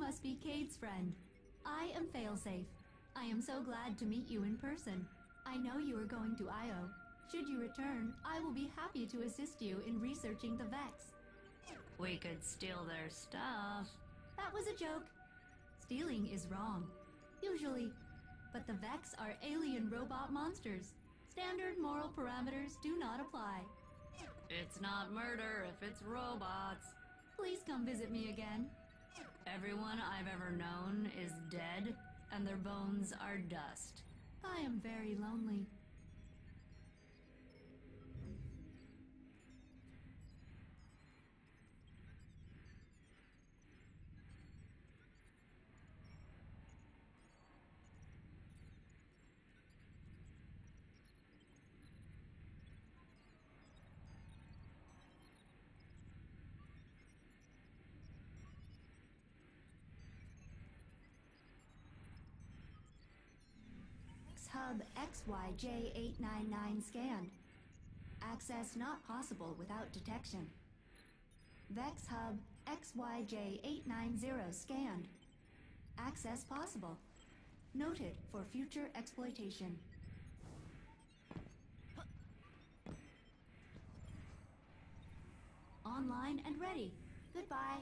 must be Cade's friend. I am Failsafe. I am so glad to meet you in person. I know you are going to Io. Should you return, I will be happy to assist you in researching the Vex. We could steal their stuff. That was a joke. Stealing is wrong. Usually. But the Vex are alien robot monsters. Standard moral parameters do not apply. It's not murder if it's robots. Please come visit me again. Everyone I've ever known is dead, and their bones are dust. I am very lonely. Hub XYJ899 scanned. Access not possible without detection. Vex Hub XYJ890 scanned. Access possible. Noted for future exploitation. Online and ready. Goodbye.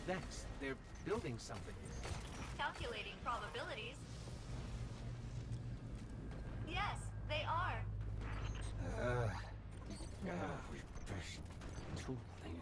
Vex. They're building something. Calculating probabilities. Yes, they are. Refresh tool thing.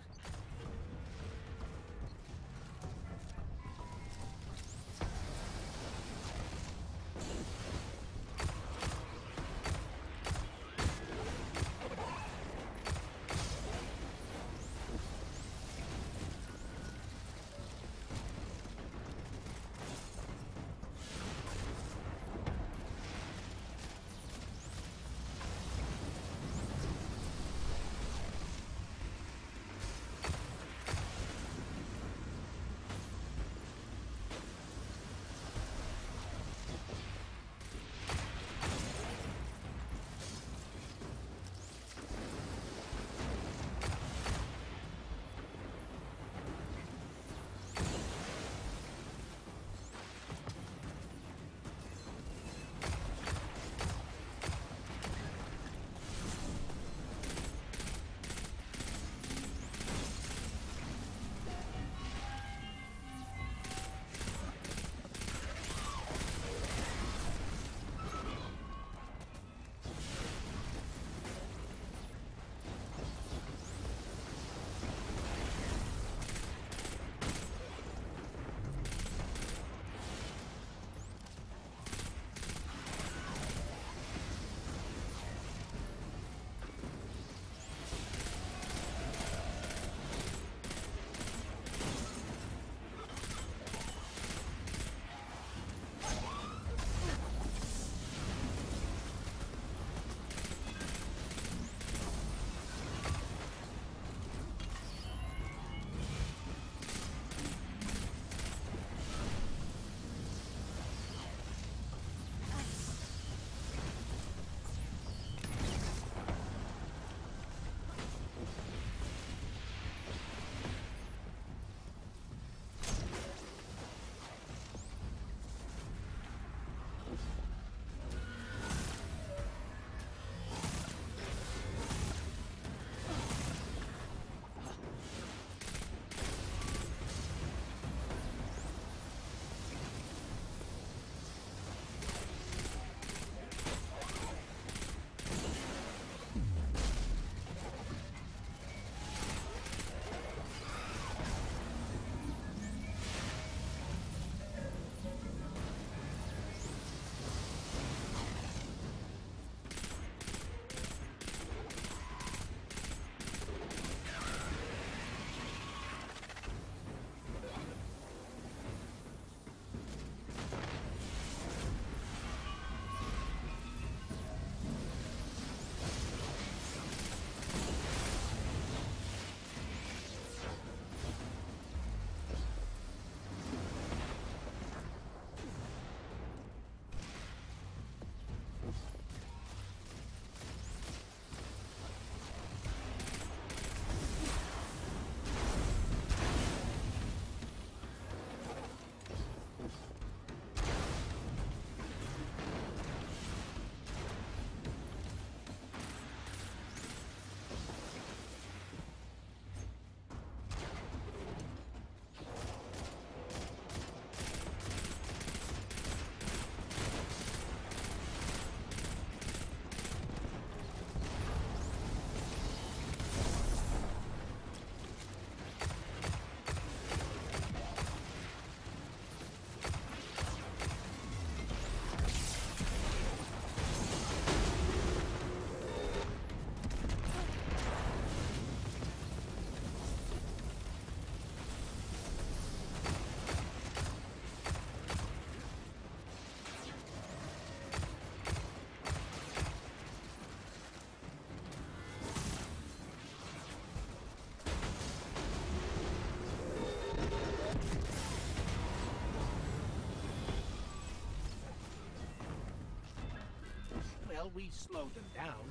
Well, we slowed them down.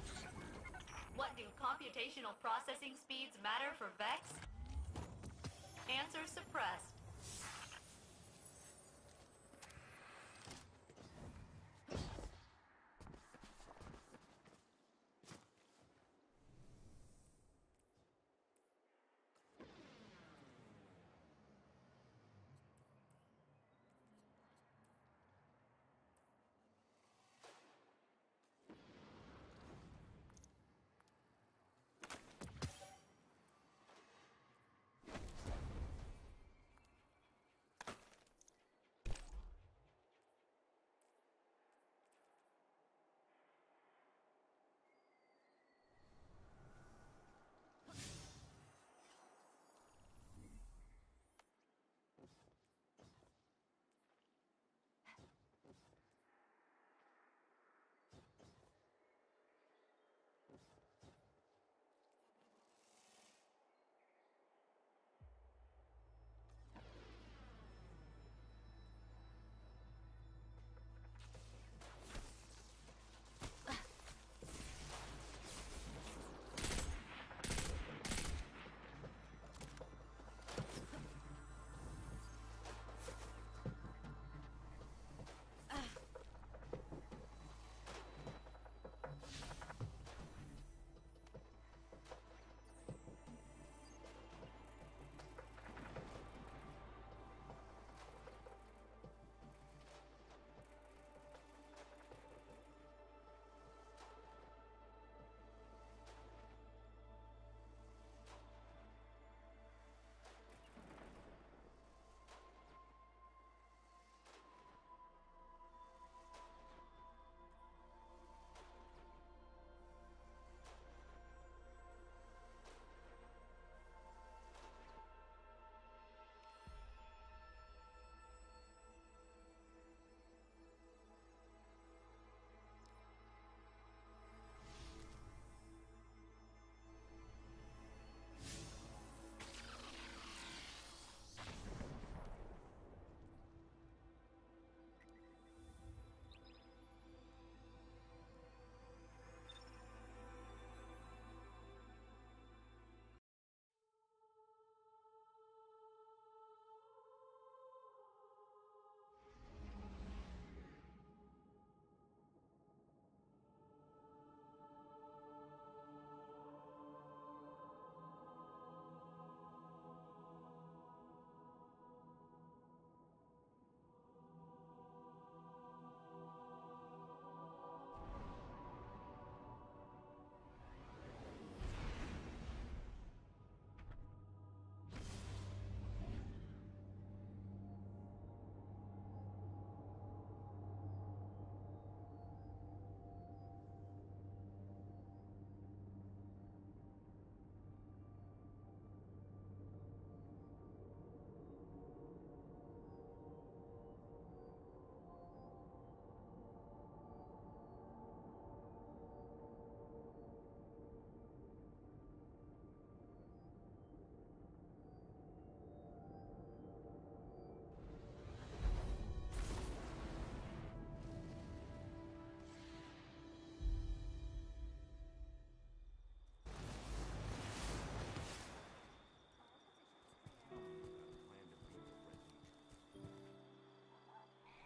What do computational processing speeds matter for Vex? Answer suppressed.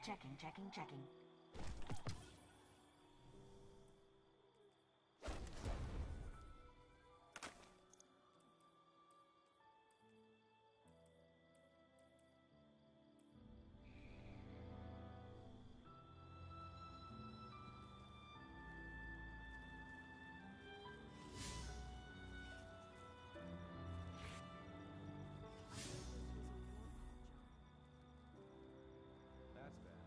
Checking. That's bad.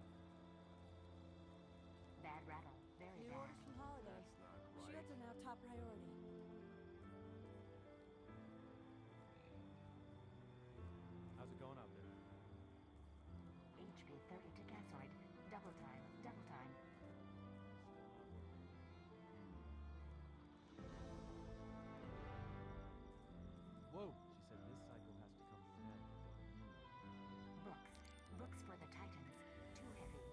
Bad rattle. Very New bad. orders from Holiday. That's not right. Shields are now top priority. How's it going out there? HP 30 to Gassoid. Double time. Whoa! She said this cycle has to come to an end. Books for the Titans. Too heavy.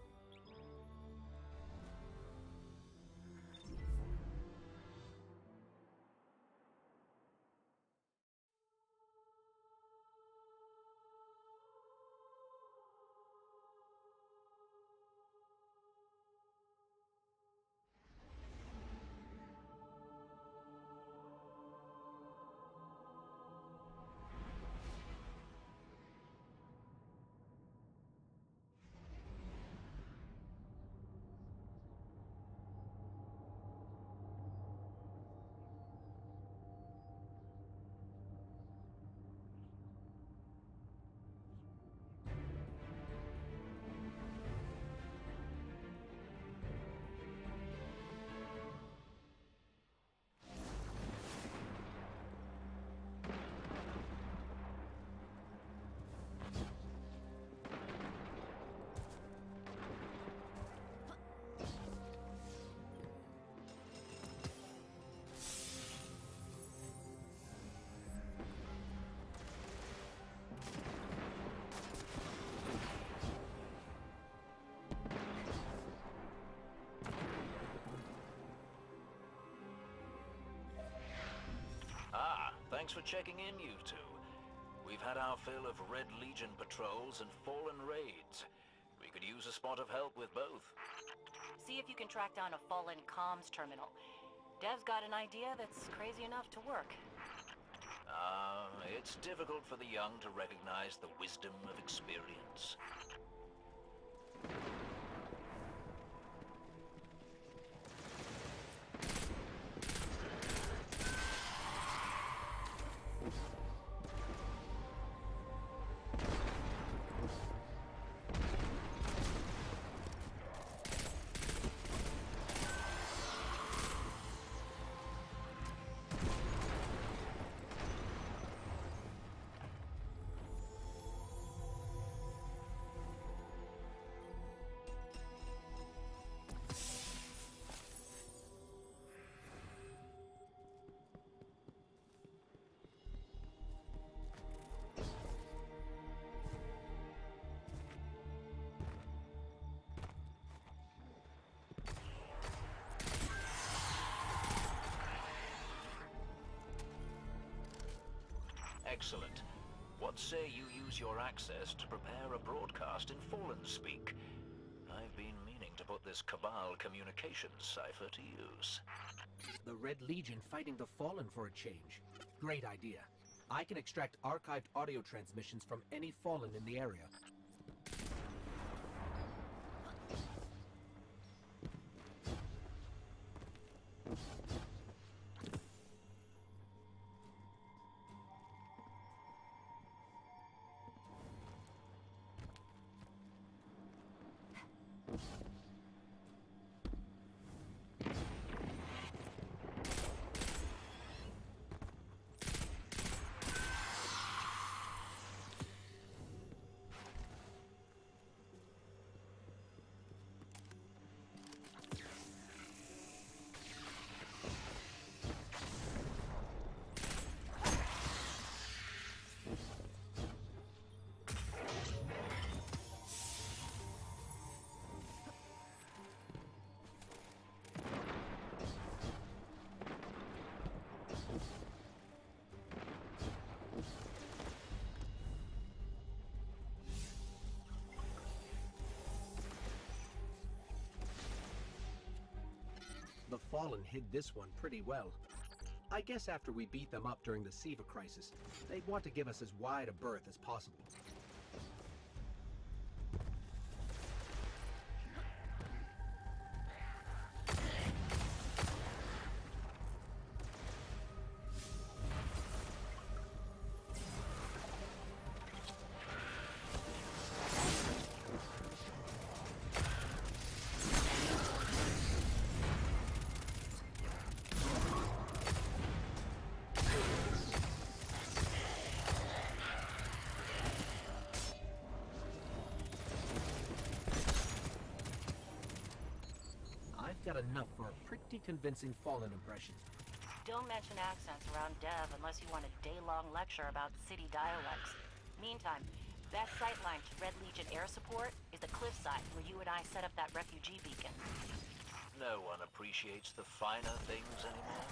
Thanks for checking in, you two. We've had our fill of Red Legion patrols and Fallen raids. We could use a spot of help with both. See if you can track down a Fallen comms terminal. Dev's got an idea that's crazy enough to work. It's difficult for the young to recognize the wisdom of experience. Excellent. What say you use your access to prepare a broadcast in Fallen speak? I've been meaning to put this Cabal communications cipher to use. The Red Legion fighting the Fallen for a change. Great idea. I can extract archived audio transmissions from any Fallen in the area. Fallen hid this one pretty well. I guess after we beat them up during the Siva crisis, they'd want to give us as wide a berth as possible. Got enough for a pretty convincing Fallen impression. Don't mention accents around Dev unless you want a day-long lecture about city dialects. Meantime, best sightline to Red Legion air support is the cliffside where you and I set up that refugee beacon. No one appreciates the finer things anymore.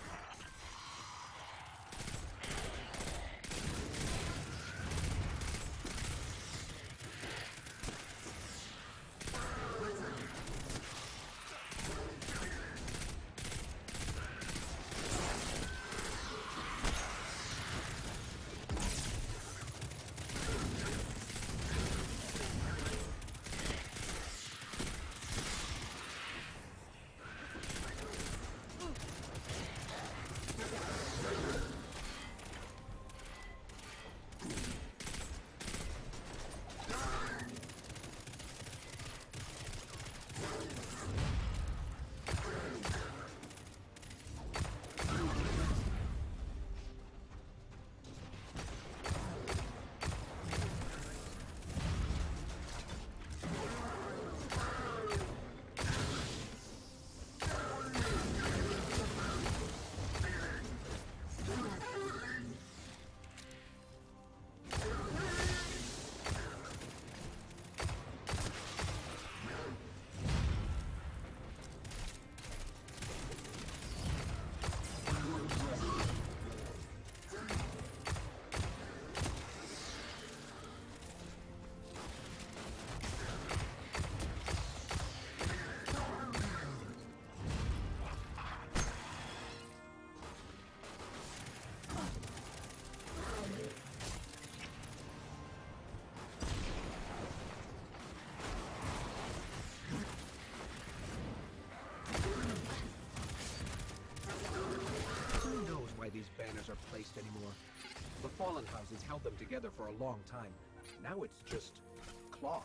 These banners are placed anymore. The Fallen houses held them together for a long time. Now it's just cloth.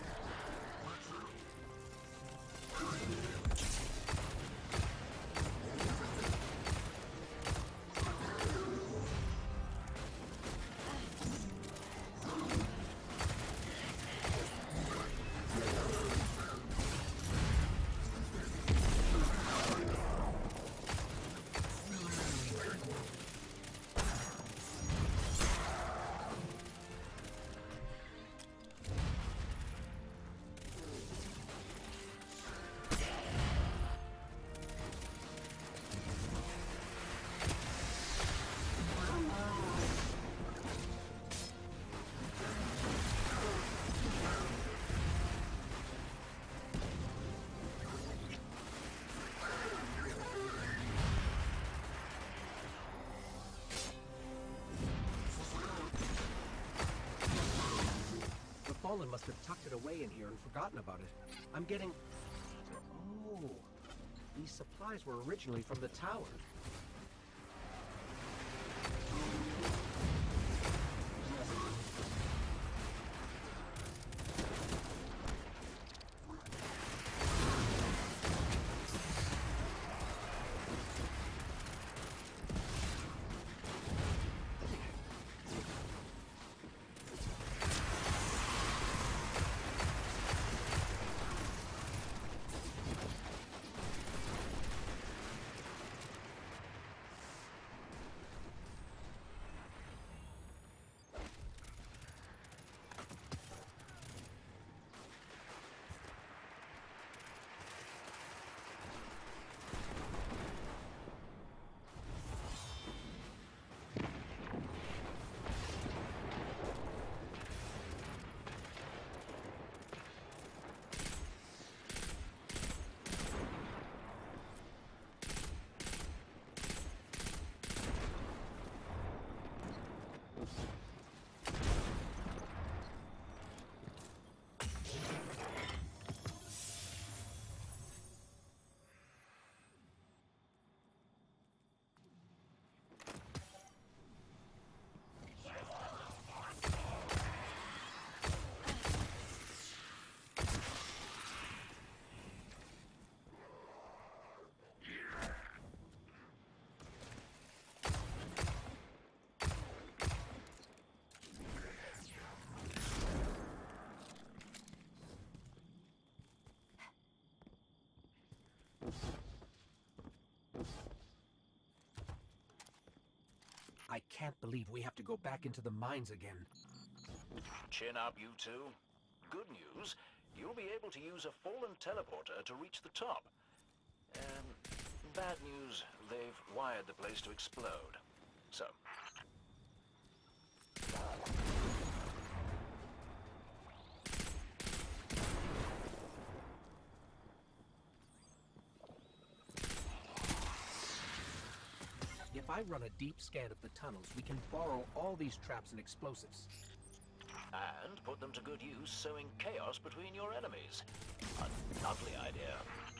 Fallen must have tucked it away in here and forgotten about it. I'm getting... Oh, these supplies were originally from the tower. I can't believe we have to go back into the mines again. Chin up, you two. Good news, you'll be able to use a Fallen teleporter to reach the top. Bad news, they've wired the place to explode. So... If I run a deep scan of the tunnels, we can borrow all these traps and explosives. and put them to good use sowing chaos between your enemies. A lovely idea.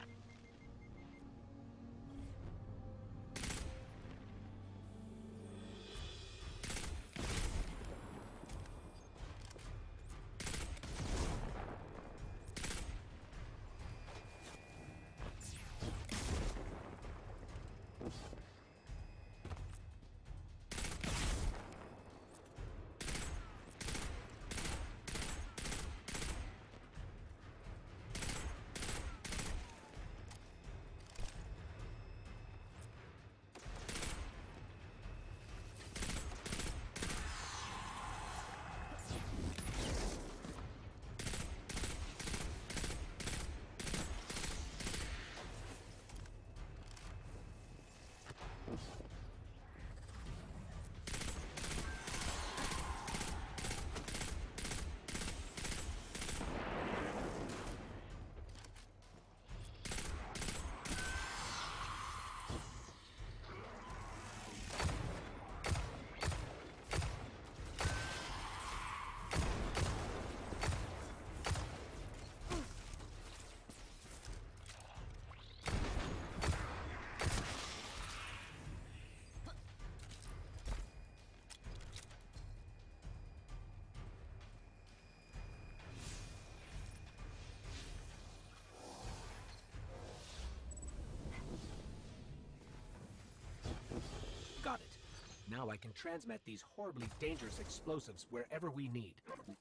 Got it. Now I can transmit these horribly dangerous explosives wherever we need.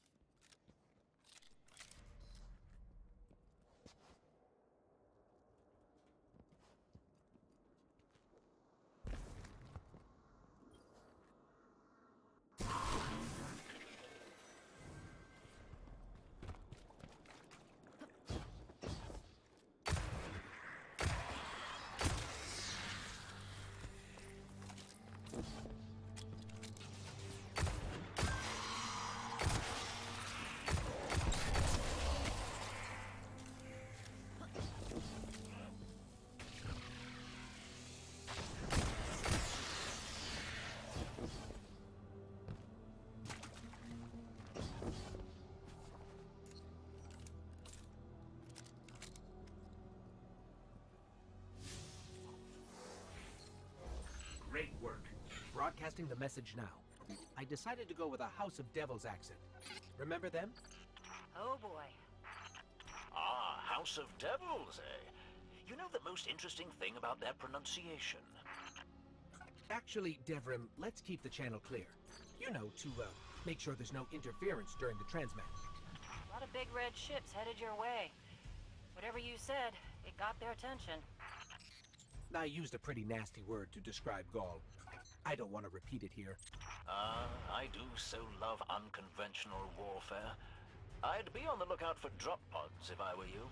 Great work. Broadcasting the message now. I decided to go with a House of Devils accent. Remember them? Oh boy. Ah, House of Devils, eh? You know the most interesting thing about their pronunciation? Actually, Devrim, let's keep the channel clear. You know, to make sure there's no interference during the transmat. A lot of big red ships headed your way. Whatever you said, it got their attention. I used a pretty nasty word to describe Gaul. I don't want to repeat it here. I do so love unconventional warfare. I'd be on the lookout for drop pods if I were you.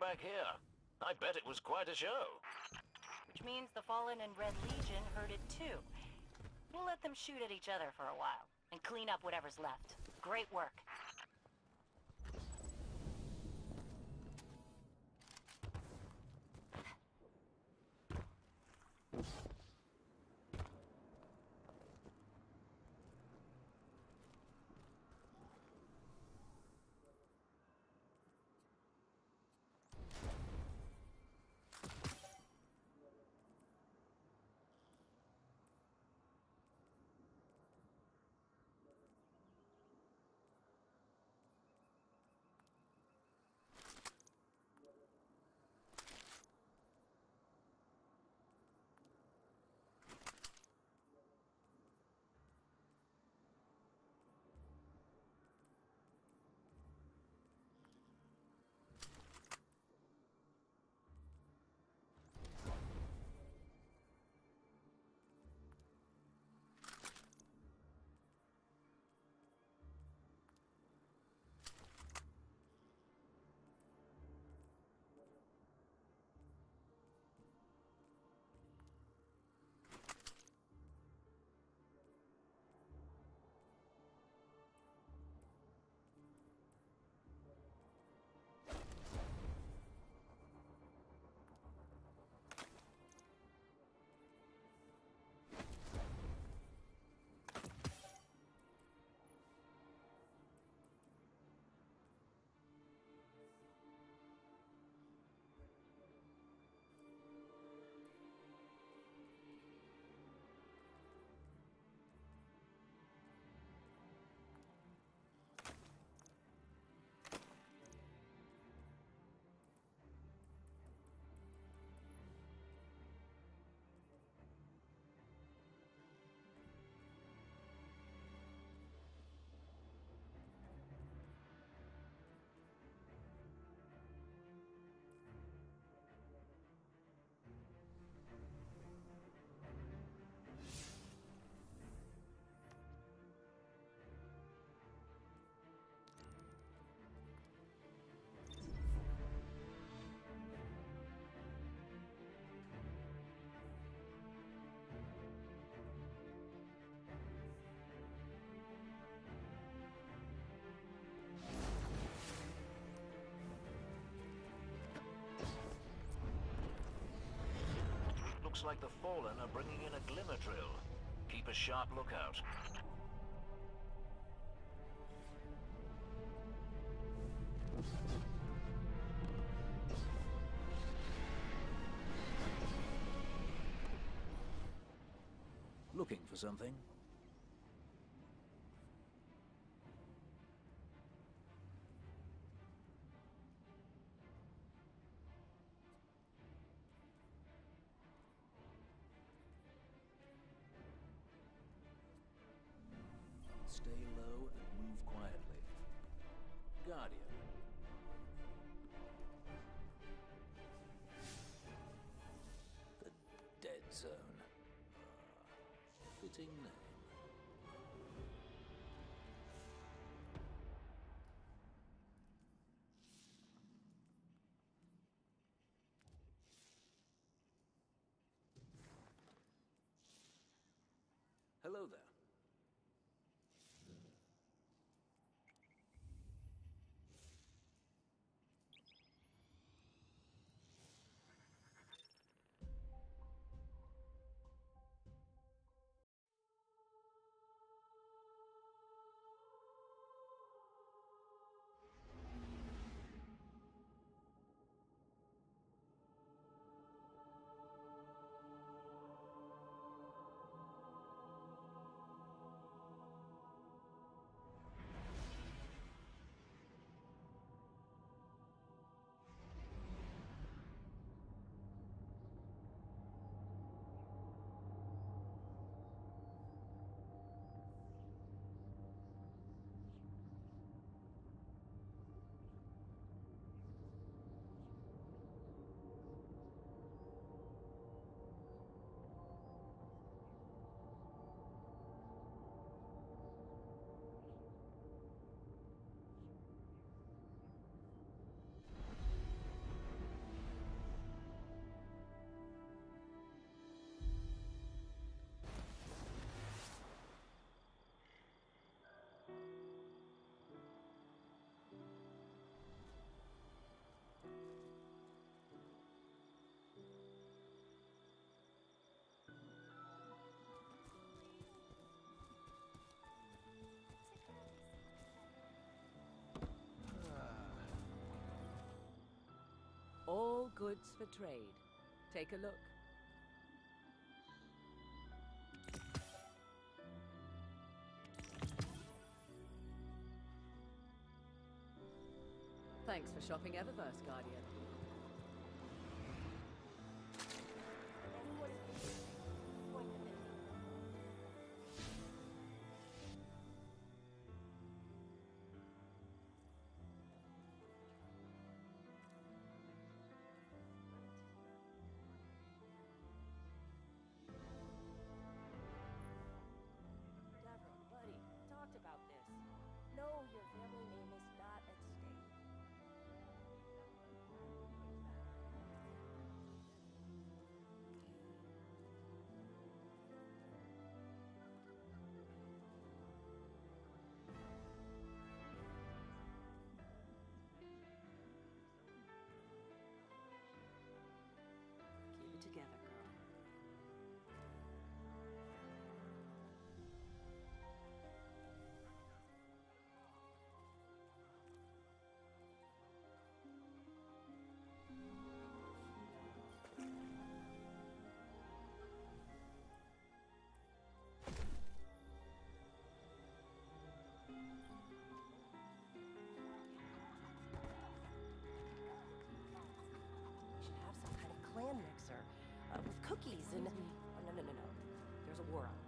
back here. I bet it was quite a show. Which means the Fallen and Red Legion heard it too. We'll let them shoot at each other for a while, and clean up whatever's left. Great work. Looks like the Fallen are bringing in a glimmer drill. Keep a sharp lookout. Looking for something? Stay low and move quietly. Guardian. The Dead Zone. Fitting name. Hello there. Goods for trade. Take a look. Thanks for shopping Eververse, Guardian. Anyone who thinks point them at me. Deborah, buddy, talked about this. No, your family name is not at stake. Keep it together, girl. We should have some kind of clan mixer with cookies and. Oh, no. There's a war on.